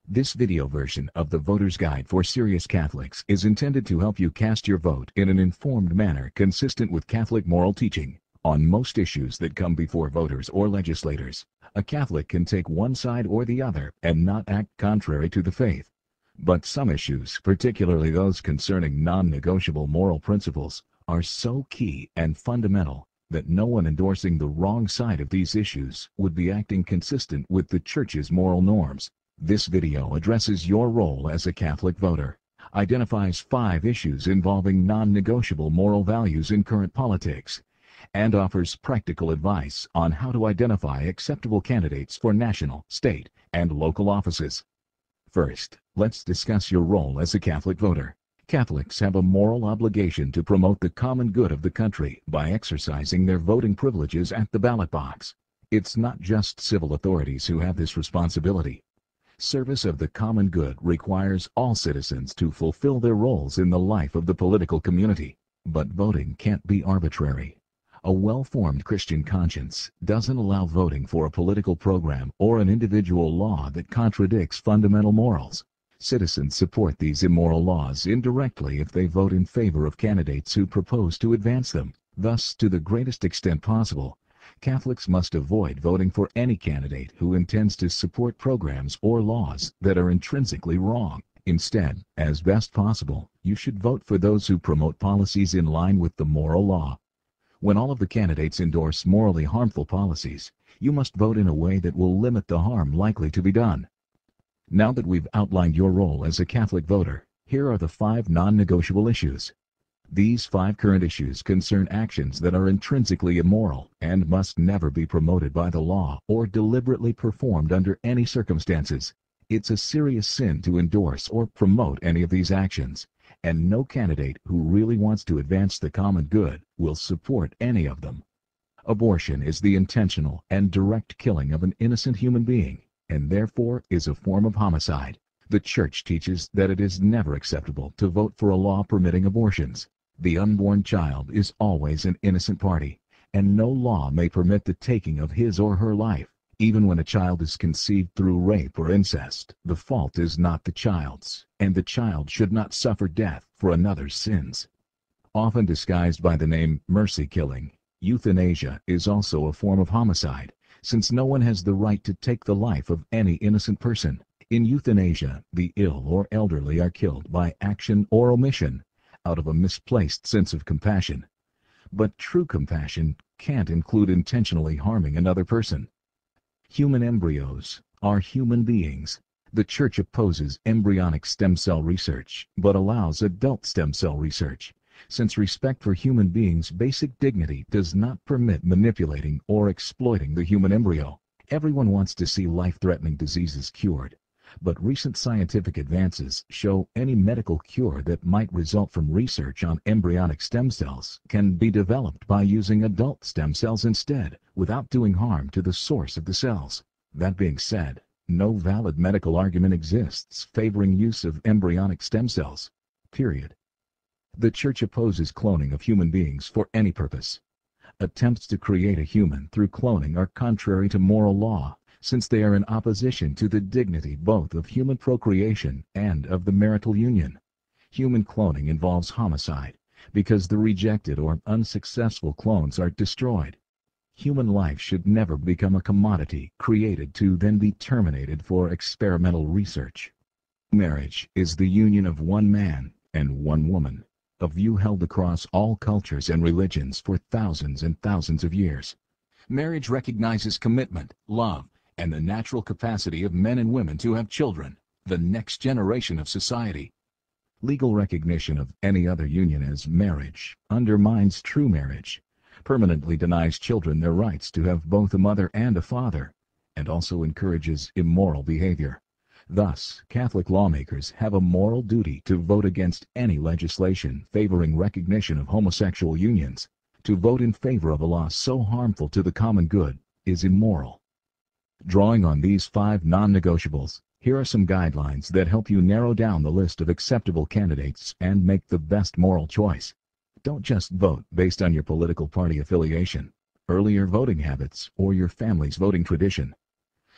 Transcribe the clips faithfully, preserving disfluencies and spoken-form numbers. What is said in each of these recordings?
This video version of the Voter's Guide for Serious Catholics is intended to help you cast your vote in an informed manner consistent with Catholic moral teaching. On most issues that come before voters or legislators, a Catholic can take one side or the other and not act contrary to the faith. But some issues, particularly those concerning non-negotiable moral principles, are so key and fundamental that no one endorsing the wrong side of these issues would be acting consistent with the Church's moral norms. This video addresses your role as a Catholic voter, identifies five issues involving non-negotiable moral values in current politics, and offers practical advice on how to identify acceptable candidates for national, state, and local offices. First, let's discuss your role as a Catholic voter. Catholics have a moral obligation to promote the common good of the country by exercising their voting privileges at the ballot box. It's not just civil authorities who have this responsibility. Service of the common good requires all citizens to fulfill their roles in the life of the political community. But voting can't be arbitrary. A well-formed Christian conscience doesn't allow voting for a political program or an individual law that contradicts fundamental morals. Citizens support these immoral laws indirectly if they vote in favor of candidates who propose to advance them. Thus, to the greatest extent possible, Catholics must avoid voting for any candidate who intends to support programs or laws that are intrinsically wrong. Instead, as best possible, you should vote for those who promote policies in line with the moral law. When all of the candidates endorse morally harmful policies, you must vote in a way that will limit the harm likely to be done. Now that we've outlined your role as a Catholic voter, here are the five non-negotiable issues. These five current issues concern actions that are intrinsically immoral and must never be promoted by the law or deliberately performed under any circumstances. It's a serious sin to endorse or promote any of these actions, and no candidate who really wants to advance the common good will support any of them. Abortion is the intentional and direct killing of an innocent human being, and therefore is a form of homicide. The Church teaches that it is never acceptable to vote for a law permitting abortions. The unborn child is always an innocent party, and no law may permit the taking of his or her life. Even when a child is conceived through rape or incest, the fault is not the child's, and the child should not suffer death for another's sins. Often disguised by the name mercy killing, euthanasia is also a form of homicide, since no one has the right to take the life of any innocent person. In euthanasia, the ill or elderly are killed by action or omission, out of a misplaced sense of compassion. But true compassion can't include intentionally harming another person. Human embryos are human beings. The Church opposes embryonic stem cell research, but allows adult stem cell research, since respect for human beings' basic dignity does not permit manipulating or exploiting the human embryo. Everyone wants to see life-threatening diseases cured, but recent scientific advances show any medical cure that might result from research on embryonic stem cells can be developed by using adult stem cells instead, without doing harm to the source of the cells. That being said, no valid medical argument exists favoring use of embryonic stem cells. Period. The Church opposes cloning of human beings for any purpose. Attempts to create a human through cloning are contrary to moral law, since they are in opposition to the dignity both of human procreation and of the marital union. Human cloning involves homicide, because the rejected or unsuccessful clones are destroyed. Human life should never become a commodity created to then be terminated for experimental research. Marriage is the union of one man and one woman, a view held across all cultures and religions for thousands and thousands of years. Marriage recognizes commitment, love, and the natural capacity of men and women to have children, the next generation of society. Legal recognition of any other union as marriage undermines true marriage, permanently denies children their rights to have both a mother and a father, and also encourages immoral behavior. Thus, Catholic lawmakers have a moral duty to vote against any legislation favoring recognition of homosexual unions. To vote in favor of a law so harmful to the common good is immoral. Drawing on these five non-negotiables, here are some guidelines that help you narrow down the list of acceptable candidates and make the best moral choice. Don't just vote based on your political party affiliation, earlier voting habits, or your family's voting tradition.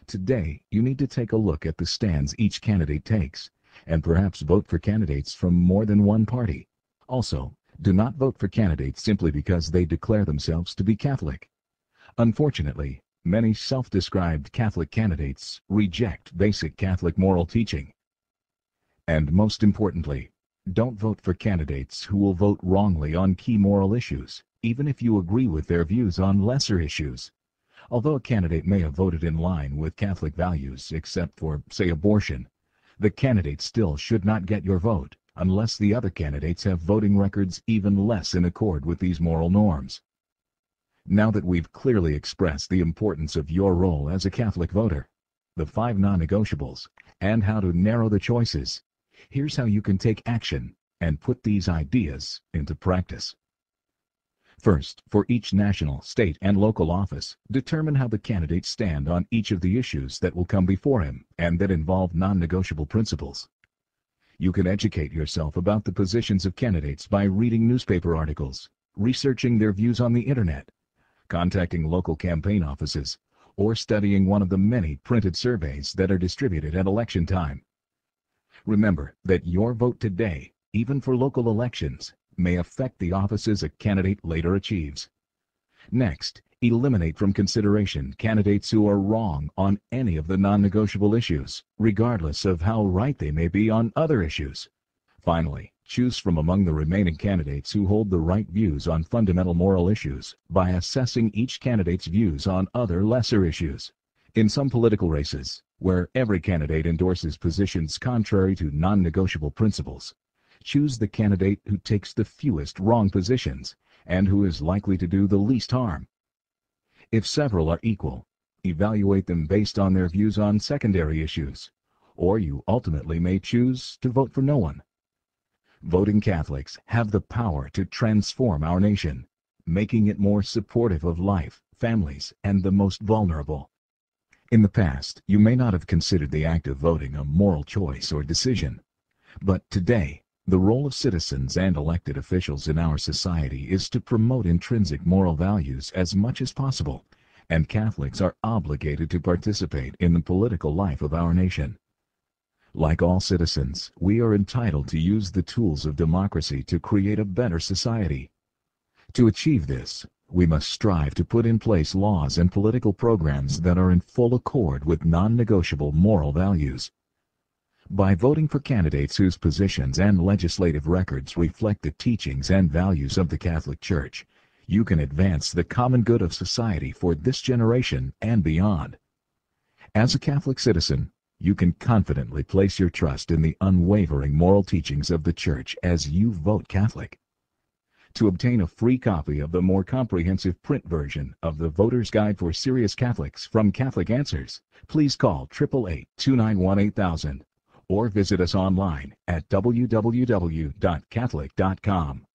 Today, you need to take a look at the stands each candidate takes, and perhaps vote for candidates from more than one party. Also, do not vote for candidates simply because they declare themselves to be Catholic. Unfortunately, many self-described Catholic candidates reject basic Catholic moral teaching. And most importantly, don't vote for candidates who will vote wrongly on key moral issues, even if you agree with their views on lesser issues. Although a candidate may have voted in line with Catholic values, except for, say, abortion, the candidate still should not get your vote unless the other candidates have voting records even less in accord with these moral norms. Now that we've clearly expressed the importance of your role as a Catholic voter, the five non-negotiables, and how to narrow the choices, here's how you can take action and put these ideas into practice. First, for each national, state, and local office, determine how the candidates stand on each of the issues that will come before him and that involve non-negotiable principles. You can educate yourself about the positions of candidates by reading newspaper articles, researching their views on the internet, contacting local campaign offices, or studying one of the many printed surveys that are distributed at election time. Remember that your vote today, even for local elections, may affect the offices a candidate later achieves. Next, eliminate from consideration candidates who are wrong on any of the non-negotiable issues, regardless of how right they may be on other issues. Finally, choose from among the remaining candidates who hold the right views on fundamental moral issues by assessing each candidate's views on other lesser issues. In some political races, where every candidate endorses positions contrary to non-negotiable principles, choose the candidate who takes the fewest wrong positions and who is likely to do the least harm. If several are equal, evaluate them based on their views on secondary issues, or you ultimately may choose to vote for no one. Voting Catholics have the power to transform our nation, making it more supportive of life, families, and the most vulnerable. In the past, you may not have considered the act of voting a moral choice or decision, but today, the role of citizens and elected officials in our society is to promote intrinsic moral values as much as possible, and Catholics are obligated to participate in the political life of our nation. Like all citizens, we are entitled to use the tools of democracy to create a better society. To achieve this, we must strive to put in place laws and political programs that are in full accord with non-negotiable moral values. By voting for candidates whose positions and legislative records reflect the teachings and values of the Catholic Church, you can advance the common good of society for this generation and beyond. As a Catholic citizen, you can confidently place your trust in the unwavering moral teachings of the Church as you vote Catholic. To obtain a free copy of the more comprehensive print version of the Voter's Guide for Serious Catholics from Catholic Answers, please call eight eight eight, two nine one, eight thousand or visit us online at w w w dot catholic dot com.